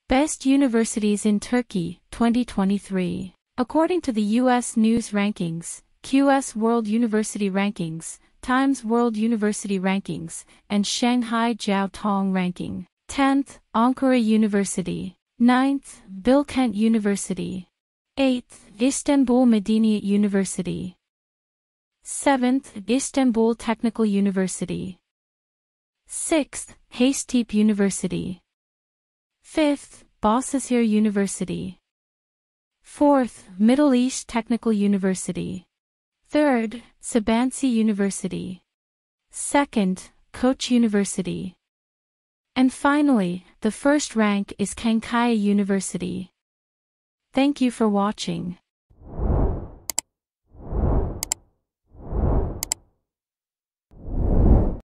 Best Universities in Turkey, 2023. According to the U.S. News Rankings, QS World University Rankings, Times World University Rankings, and Shanghai Jiao Tong Ranking. 10th, Ankara University. 9th, Bilkent University. 8th, Istanbul Medeniyet University. 7th, Istanbul Technical University. 6th, Hacettepe University. 5th, Başakşehir University. 4th, Middle East Technical University. 3rd, Sabancı University. 2nd, Koç University. And finally, the first rank is Çankaya University. Thank you for watching.